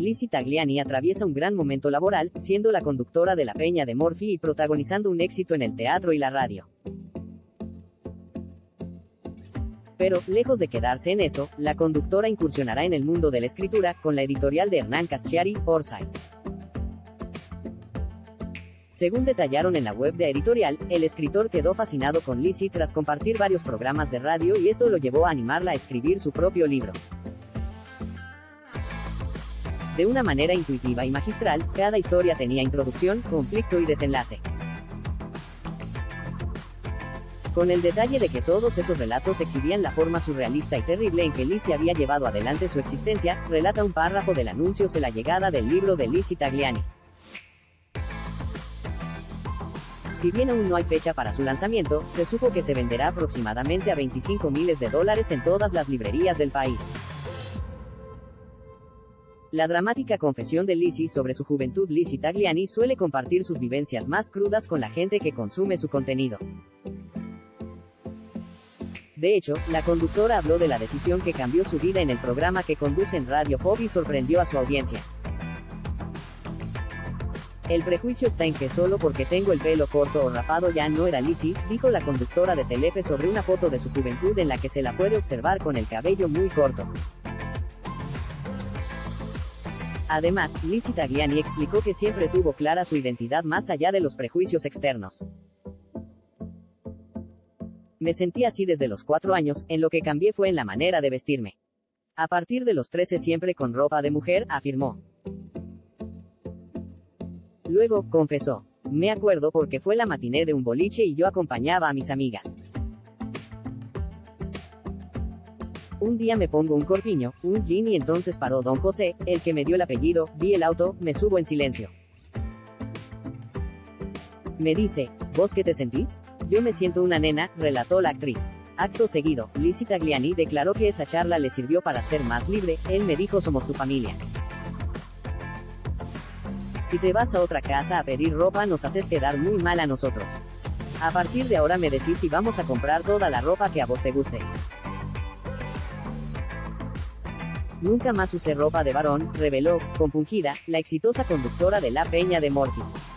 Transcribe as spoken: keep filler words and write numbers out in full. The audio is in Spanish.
Lizzie Tagliani atraviesa un gran momento laboral, siendo la conductora de La Peña de Morphy y protagonizando un éxito en el teatro y la radio. Pero, lejos de quedarse en eso, la conductora incursionará en el mundo de la escritura, con la editorial de Hernán Caschiari, Orsay. Según detallaron en la web de editorial, el escritor quedó fascinado con Lizzie tras compartir varios programas de radio y esto lo llevó a animarla a escribir su propio libro. De una manera intuitiva y magistral, cada historia tenía introducción, conflicto y desenlace. Con el detalle de que todos esos relatos exhibían la forma surrealista y terrible en que Lizzie había llevado adelante su existencia, relata un párrafo del anuncio de la llegada del libro de Lizzie Tagliani. Si bien aún no hay fecha para su lanzamiento, se supo que se venderá aproximadamente a veinticinco miles de dólares en todas las librerías del país. La dramática confesión de Lizzie sobre su juventud. Lizzie Tagliani suele compartir sus vivencias más crudas con la gente que consume su contenido. De hecho, la conductora habló de la decisión que cambió su vida en el programa que conduce en Radio Pop y sorprendió a su audiencia. El prejuicio está en que solo porque tengo el pelo corto o rapado ya no era Lizzie, dijo la conductora de Telefe sobre una foto de su juventud en la que se la puede observar con el cabello muy corto. Además, Lizzie Tagliani explicó que siempre tuvo clara su identidad más allá de los prejuicios externos. Me sentí así desde los cuatro años, en lo que cambié fue en la manera de vestirme. A partir de los trece siempre con ropa de mujer, afirmó. Luego, confesó. Me acuerdo porque fue la matiné de un boliche y yo acompañaba a mis amigas. Un día me pongo un corpiño, un jean y entonces paró don José, el que me dio el apellido, vi el auto, me subo en silencio. Me dice, ¿vos qué te sentís? Yo me siento una nena, relató la actriz. Acto seguido, Lizzie Tagliani declaró que esa charla le sirvió para ser más libre. Él me dijo: somos tu familia. Si te vas a otra casa a pedir ropa nos haces quedar muy mal a nosotros. A partir de ahora me decís si vamos a comprar toda la ropa que a vos te guste. Nunca más usé ropa de varón, reveló, compungida, la exitosa conductora de La Peña de Morphy.